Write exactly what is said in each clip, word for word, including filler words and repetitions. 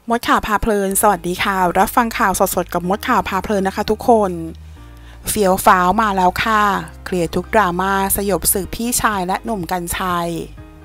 มดข่าวพาเพลินสวัสดีค่ะรับฟังข่าวสดๆกับมดข่าวพาเพลินนะคะทุกคนเฟี้ยวฟ้าวมาแล้วค่ะเคลียร์ทุกดราม่าสยบศึกพี่ชายและหนุ่มกรรชัย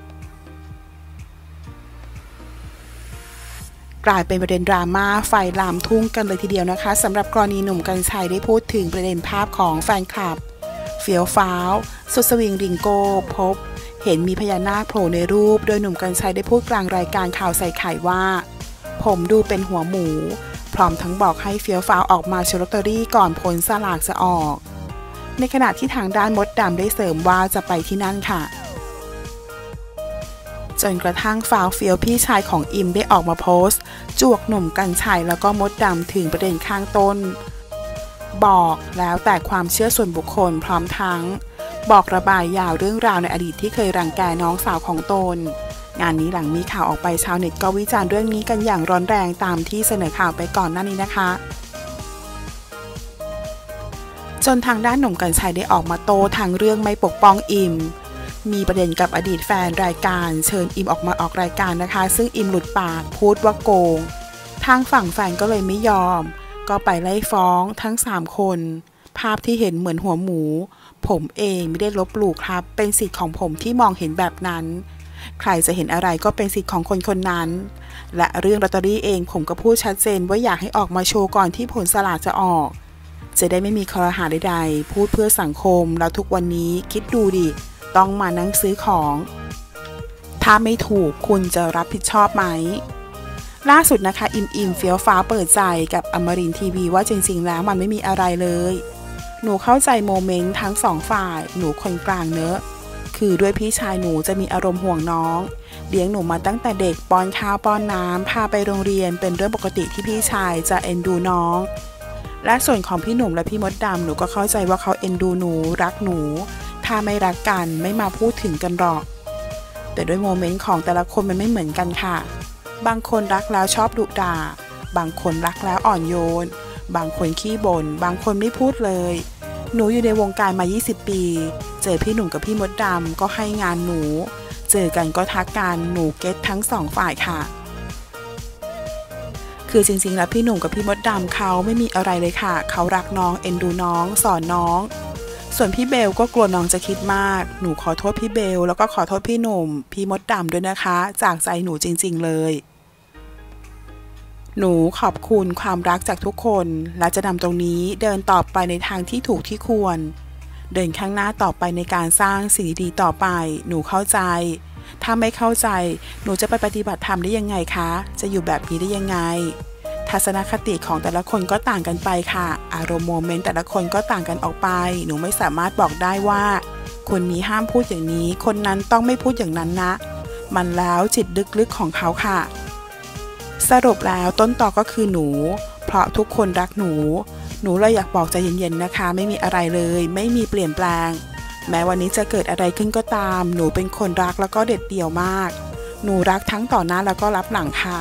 กลายเป็นประเด็นดราม่าไฟลามทุ่งกันเลยทีเดียวนะคะสำหรับกรณีหนุ่มกรรชัยได้พูดถึงประเด็นภาพของแฟนคลับเฟี้ยวฟ้าวสุดสวิงริงโก้พบเห็นมีพญานาคโผล่ในรูปโดยหนุ่มกรรชัยได้พูดกลางรายการข่าวใส่ไข่ว่าผมดูเป็นหัวหมูพร้อมทั้งบอกให้เฟี้ยวฟ้าวออกมาซื้อลอตเตอรี่ก่อนผลสลากจะออกในขณะที่ทางด้านมดดำได้เสริมว่าจะไปที่นั่นค่ะจนกระทั่งฟ้าวเฟี้ยวพี่ชายของอิมได้ออกมาโพสต์จวกหนุ่มกรรชัยแล้วก็มดดำถึงประเด็นข้างต้นบอกแล้วแต่ความเชื่อส่วนบุคคลพร้อมทั้งบอกระบายยาวเรื่องราวในอดีตที่เคยรังแกน้องสาวของตนงานนี้หลังมีข่าวออกไปชาวเน็ตก็วิจารณ์เรื่องนี้กันอย่างร้อนแรงตามที่เสนอข่าวไปก่อนหน้านี้นะคะจนทางด้านหนุ่มกรรชัยได้ออกมาโต้ทางเรื่องไม่ปกป้องอิมมีประเด็นกับอดีตแฟนรายการเชิญอิมออกมาออกรายการนะคะซึ่งอิมหลุดปากพูดว่าโกงทางฝั่งแฟนก็เลยไม่ยอมก็ไปไล่ฟ้องทั้งสามคนภาพที่เห็นเหมือนหัวหมูผมเองไม่ได้ลบหลู่ครับเป็นสิทธิ์ของผมที่มองเห็นแบบนั้นใครจะเห็นอะไรก็เป็นสิทธิ์ของคนคนนั้นและเรื่องลอตเตอรี่เองผมก็พูดชัดเจนว่าอยากให้ออกมาโชว์ก่อนที่ผลสลากจะออกจะได้ไม่มีคอรหาใดๆพูดเพื่อสังคมแล้วทุกวันนี้คิดดูดิต้องมานั่งซื้อของถ้าไม่ถูกคุณจะรับผิดชอบไหมล่าสุดนะคะอิมอิมเฟี้ยวฟ้าเปิดใจกับอมรินทร์ทีวีว่าจริงๆแล้วมันไม่มีอะไรเลยหนูเข้าใจโมเมนต์ทั้งสองฝ่ายหนูคนกลางเนอะคือด้วยพี่ชายหนูจะมีอารมณ์ห่วงน้องเลี้ยงหนูมาตั้งแต่เด็กป้อนข้าวป้อนน้ำพาไปโรงเรียนเป็นเรื่องปกติที่พี่ชายจะเอ็นดูน้องและส่วนของพี่หนุ่มและพี่มดดำหนูก็เข้าใจว่าเขาเอ็นดูหนูรักหนูถ้าไม่รักกันไม่มาพูดถึงกันหรอกแต่ด้วยโมเมนต์ของแต่ละคนมันไม่เหมือนกันค่ะบางคนรักแล้วชอบดุด่าบางคนรักแล้วอ่อนโยนบางคนขี้บ่นบางคนไม่พูดเลยหนูอยู่ในวงการมายี่สิบปีเจอพี่หนุ่มกับพี่มดดำก็ให้งานหนูเจอกันก็ทักกันหนูเก็ตทั้งสองฝ่ายค่ะคือจริงๆแล้วพี่หนุ่มกับพี่มดดำเขาไม่มีอะไรเลยค่ะเขารักน้องเอ็นดูน้องสอนน้องส่วนพี่เบลก็กลัวน้องจะคิดมากหนูขอโทษพี่เบลแล้วก็ขอโทษพี่หนุ่มพี่มดดำด้วยนะคะจากใจหนูจริงๆเลยหนูขอบคุณความรักจากทุกคนและจะนำตรงนี้เดินต่อไปในทางที่ถูกที่ควรเดินข้างหน้าต่อไปในการสร้างสิ่งดีๆต่อไปหนูเข้าใจถ้าไม่เข้าใจหนูจะไปปฏิบัติธรรมได้ยังไงคะจะอยู่แบบนี้ได้ยังไงทัศนคติของแต่ละคนก็ต่างกันไปค่ะอารมณ์โมเมนต์แต่ละคนก็ต่างกันออกไปหนูไม่สามารถบอกได้ว่าคนนี้ห้ามพูดอย่างนี้คนนั้นต้องไม่พูดอย่างนั้นนะมันแล้วจิตลึกๆของเขาค่ะสรุปแล้วต้นตอก็คือหนูเพราะทุกคนรักหนูหนูเลยอยากบอกใจเย็นๆนะคะไม่มีอะไรเลยไม่มีเปลี่ยนแปลงแม้วันนี้จะเกิดอะไรขึ้นก็ตามหนูเป็นคนรักแล้วก็เด็ดเดี่ยวมากหนูรักทั้งต่อหน้าแล้วก็รับหลังค่ะ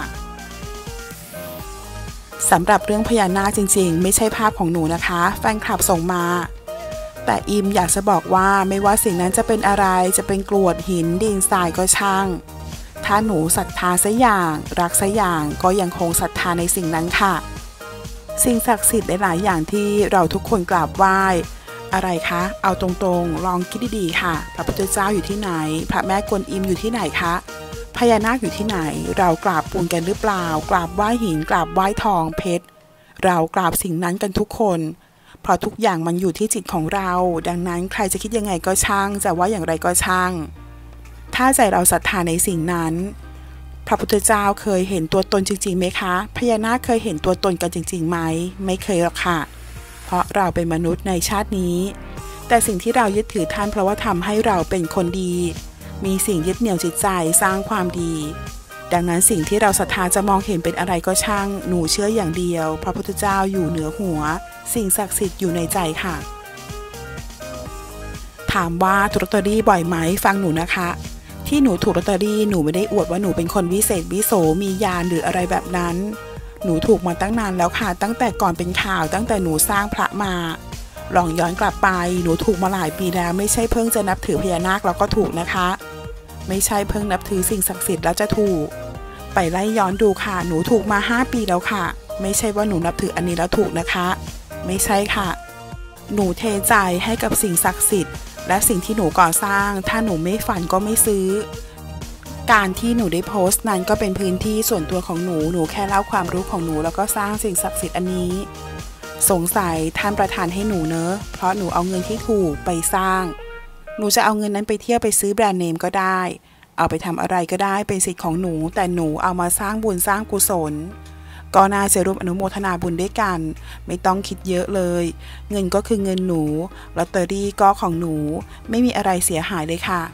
สำหรับเรื่องพญานาคจริงๆไม่ใช่ภาพของหนูนะคะแฟนคลับส่งมาแต่อิมอยากจะบอกว่าไม่ว่าสิ่งนั้นจะเป็นอะไรจะเป็นกรวดหินดินทรายก็ช่างถ้าหนูศรัทธาสักอย่างรักสักอย่างก็ยังคงศรัทธาในสิ่งนั้นค่ะสิ่งศักดิ์สิทธิ์หลายๆอย่างที่เราทุกคนกราบไหว้อะไรคะเอาตรงๆลองคิดดีๆค่ะพระพุทธเจ้าอยู่ที่ไหนพระแม่กวนอิมอยู่ที่ไหนคะพญานาคอยู่ที่ไหนเรากราบปูนกันหรือเปล่ากราบไหว้หินกราบไหว้ทองเพชรเรากราบสิ่งนั้นกันทุกคนเพราะทุกอย่างมันอยู่ที่จิตของเราดังนั้นใครจะคิดยังไงก็ช่างจะว่าอย่างไรก็ช่างถ้าใจเราศรัทธาในสิ่งนั้นพระพุทธเจ้าเคยเห็นตัวตนจริงๆไหมคะพญานาคเคยเห็นตัวตนกันจริงๆไหมไม่เคยหรอกค่ะเพราะเราเป็นมนุษย์ในชาตินี้แต่สิ่งที่เรายึดถือท่านเพราะว่าทำให้เราเป็นคนดีมีสิ่งยึดเหนี่ยวจิตใจสร้างความดีดังนั้นสิ่งที่เราศรัทธาจะมองเห็นเป็นอะไรก็ช่างหนูเชื่ออย่างเดียวพระพุทธเจ้าอยู่เหนือหัวสิ่งศักดิ์สิทธิ์อยู่ในใจค่ะถามว่าถูกลอตเตอรี่บ่อยไหมฟังหนูนะคะที่หนูถูกลอตเตอรี่หนูไม่ได้อวดว่าหนูเป็นคนวิเศษวิโสมีญาณหรืออะไรแบบนั้นหนูถูกมาตั้งนานแล้วค่ะตั้งแต่ก่อนเป็นข่าวตั้งแต่หนูสร้างพระมาลองย้อนกลับไปหนูถูกมาหลายปีแล้วไม่ใช่เพิ่งจะนับถือพญานาคแล้วก็ถูกนะคะไม่ใช่เพิ่งนับถือสิ่งศักดิ์สิทธิ์แล้วจะถูกไปไล่ย้อนดูค่ะหนูถูกมาห้าปีแล้วค่ะไม่ใช่ว่าหนูนับถืออันนี้แล้วถูกนะคะไม่ใช่ค่ะหนูเทใจให้กับสิ่งศักดิ์สิทธิ์และสิ่งที่หนูก่อสร้างถ้าหนูไม่ฝันก็ไม่ซื้อการที่หนูได้โพสต์นั้นก็เป็นพื้นที่ส่วนตัวของหนูหนูแค่เล่าความรู้ของหนูแล้วก็สร้างสิ่งศักดิ์สิทธิ์อันนี้สงสัยท่านประทานให้หนูเนอะเพราะหนูเอาเงินที่ถูกไปสร้างหนูจะเอาเงินนั้นไปเที่ยวไปซื้อแบรนด์เนมก็ได้เอาไปทำอะไรก็ได้เป็นสิทธิ์ของหนูแต่หนูเอามาสร้างบุญสร้างกุศลก็น่าจะร่วมอนุโมทนาบุญด้วยกันไม่ต้องคิดเยอะเลยเงินก็คือเงินหนูลอตเตอรี่ก็ของหนูไม่มีอะไรเสียหายเลยค่ะ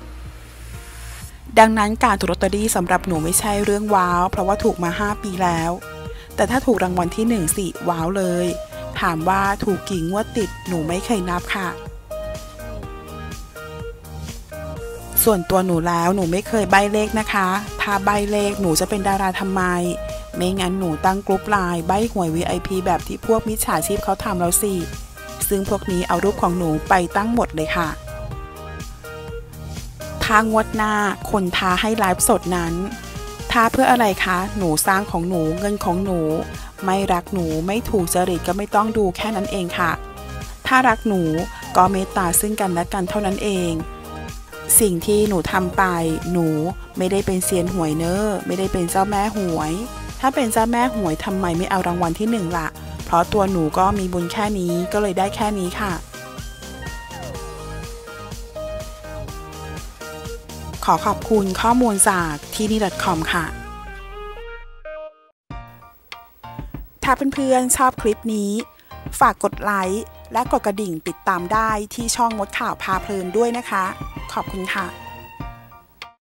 ดังนั้นการถูกลอตเตอรี่สำหรับหนูไม่ใช่เรื่องว้าวเพราะว่าถูกมาห้าปีแล้วแต่ถ้าถูกรางวัลที่หนึ่งสิว้าวเลยถามว่าถูกกี่งวดติดหนูไม่เคยนับค่ะส่วนตัวหนูแล้วหนูไม่เคยใบ้เลขนะคะถ้าใบ้เลขหนูจะเป็นดาราทำไมไม่งั้นหนูตั้งกรุ๊ปไลน์ใบ้หวย วี ไอ พี แบบที่พวกมิจฉาชีพเขาทำแล้วสิซึ่งพวกนี้เอารูปของหนูไปตั้งหมดเลยค่ะถ้างวดหน้าคนท้าให้ไลฟ์สดนั้นท้าเพื่ออะไรคะหนูสร้างของหนูเงินของหนูไม่รักหนูไม่ถูกจริตก็ไม่ต้องดูแค่นั้นเองค่ะถ้ารักหนูก็เมตตาซึ่งกันและกันเท่านั้นเองสิ่งที่หนูทำไปหนูไม่ได้เป็นเซียนหวยเนอะไม่ได้เป็นเจ้าแม่หวยถ้าเป็นเจ้าแม่หวยทำไมไม่เอารางวัลที่หนึ่งล่ะเพราะตัวหนูก็มีบุญแค่นี้ก็เลยได้แค่นี้ค่ะขอขอบคุณข้อมูลจากที่นี่ .com ค่ะถ้าเพื่อนๆชอบคลิปนี้ฝากกดไลค์และกดกระดิ่งติดตามได้ที่ช่องมดข่าวพาเพลินด้วยนะคะขอบคุณค่ะ